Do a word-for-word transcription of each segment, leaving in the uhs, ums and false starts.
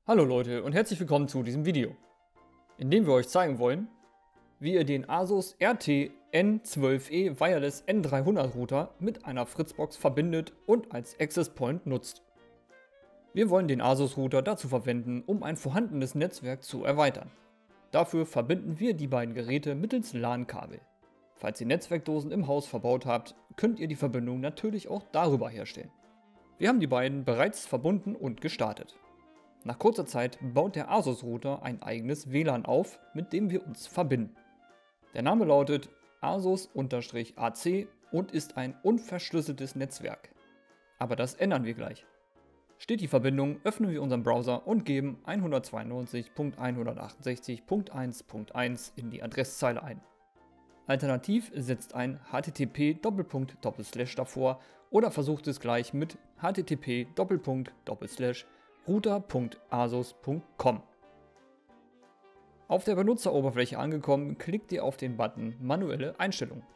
Hallo Leute und herzlich willkommen zu diesem Video, in dem wir euch zeigen wollen, wie ihr den Asus R T N zwölf E Wireless N dreihundert Router mit einer Fritzbox verbindet und als Access Point nutzt. Wir wollen den Asus Router dazu verwenden, um ein vorhandenes Netzwerk zu erweitern. Dafür verbinden wir die beiden Geräte mittels LAN-Kabel. Falls ihr Netzwerkdosen im Haus verbaut habt, könnt ihr die Verbindung natürlich auch darüber herstellen. Wir haben die beiden bereits verbunden und gestartet. Nach kurzer Zeit baut der Asus Router ein eigenes W L A N auf, mit dem wir uns verbinden. Der Name lautet Asus-A C und ist ein unverschlüsseltes Netzwerk. Aber das ändern wir gleich. Steht die Verbindung, öffnen wir unseren Browser und geben hundertzweiundneunzig Punkt hundertachtundsechzig Punkt eins Punkt eins in die Adresszeile ein. Alternativ setzt ein H T T P Doppelpunkt Doppelslash davor oder versucht es gleich mit H T T P Doppelpunkt Doppelslash router Punkt asus Punkt com. Auf der Benutzeroberfläche angekommen, klickt ihr auf den Button Manuelle Einstellungen.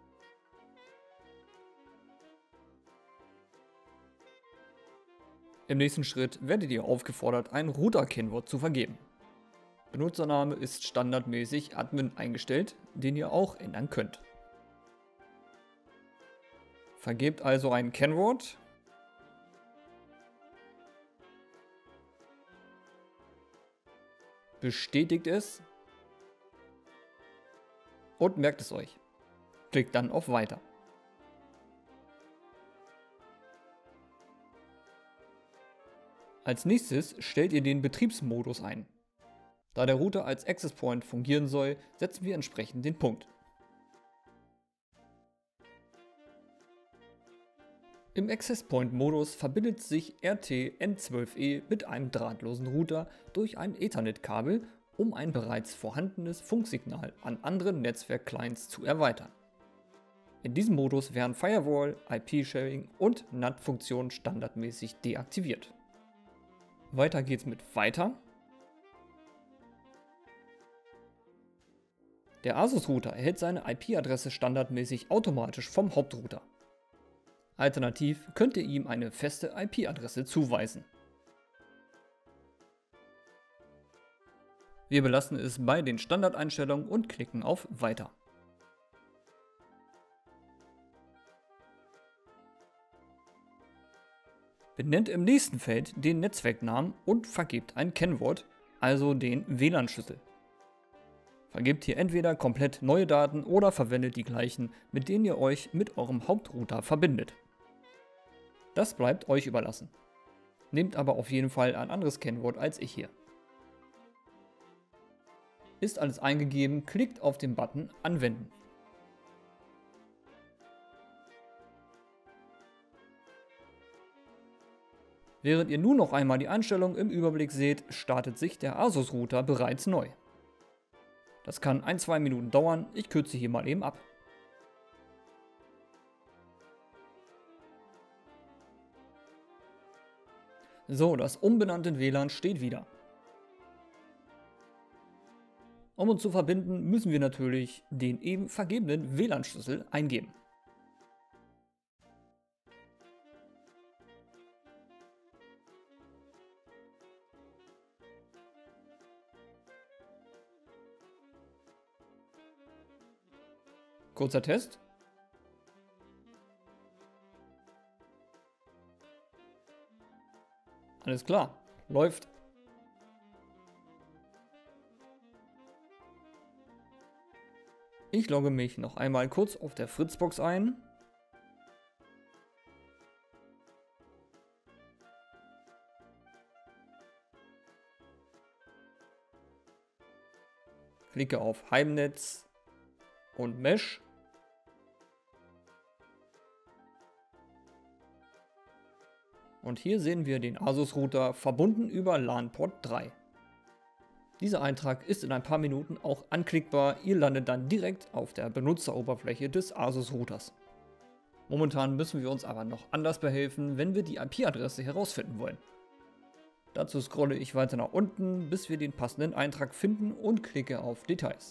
Im nächsten Schritt werdet ihr aufgefordert, ein Router-Kennwort zu vergeben. Benutzername ist standardmäßig Admin eingestellt, den ihr auch ändern könnt. Vergebt also ein Kennwort. Bestätigt es und merkt es euch. Klickt dann auf Weiter. Als nächstes stellt ihr den Betriebsmodus ein. Da der Router als Access Point fungieren soll, setzen wir entsprechend den Punkt. Im Access Point Modus verbindet sich R T N zwölf E mit einem drahtlosen Router durch ein Ethernet-Kabel, um ein bereits vorhandenes Funksignal an anderen Netzwerk-Clients zu erweitern. In diesem Modus werden Firewall, I P-Sharing und N A T-Funktionen standardmäßig deaktiviert. Weiter geht's mit Weiter. Der Asus Router erhält seine I P-Adresse standardmäßig automatisch vom Hauptrouter. Alternativ könnt ihr ihm eine feste I P-Adresse zuweisen. Wir belassen es bei den Standardeinstellungen und klicken auf Weiter. Benennt im nächsten Feld den Netzwerknamen und vergebt ein Kennwort, also den W L A N-Schlüssel. Vergebt hier entweder komplett neue Daten oder verwendet die gleichen, mit denen ihr euch mit eurem Hauptrouter verbindet. Das bleibt euch überlassen. Nehmt aber auf jeden Fall ein anderes Kennwort als ich hier. Ist alles eingegeben, klickt auf den Button Anwenden. Während ihr nun noch einmal die Einstellung im Überblick seht, startet sich der Asus Router bereits neu. Das kann ein bis zwei Minuten dauern, ich kürze hier mal eben ab. So, das umbenannte W L A N steht wieder. Um uns zu verbinden, müssen wir natürlich den eben vergebenen W L A N-Schlüssel eingeben. Kurzer Test. Alles klar, läuft. Ich logge mich noch einmal kurz auf der Fritzbox ein. Klicke auf Heimnetz und Mesh. Und hier sehen wir den Asus Router verbunden über LAN Port drei. Dieser Eintrag ist in ein paar Minuten auch anklickbar, ihr landet dann direkt auf der Benutzeroberfläche des Asus Routers. Momentan müssen wir uns aber noch anders behelfen, wenn wir die I P-Adresse herausfinden wollen. Dazu scrolle ich weiter nach unten, bis wir den passenden Eintrag finden und klicke auf Details.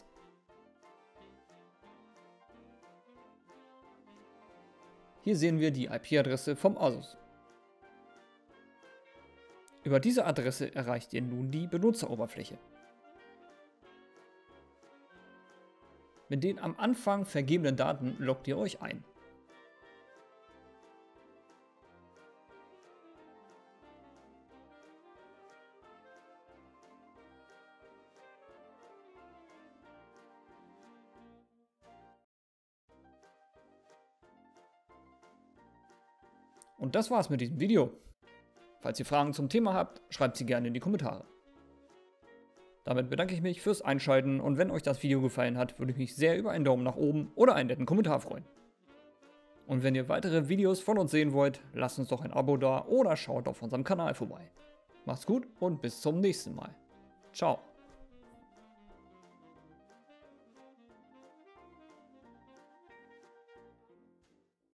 Hier sehen wir die I P-Adresse vom Asus. Über diese Adresse erreicht ihr nun die Benutzeroberfläche. Mit den am Anfang vergebenen Daten loggt ihr euch ein. Und das war's mit diesem Video. Falls ihr Fragen zum Thema habt, schreibt sie gerne in die Kommentare. Damit bedanke ich mich fürs Einschalten und wenn euch das Video gefallen hat, würde ich mich sehr über einen Daumen nach oben oder einen netten Kommentar freuen. Und wenn ihr weitere Videos von uns sehen wollt, lasst uns doch ein Abo da oder schaut auf unserem Kanal vorbei. Macht's gut und bis zum nächsten Mal. Ciao.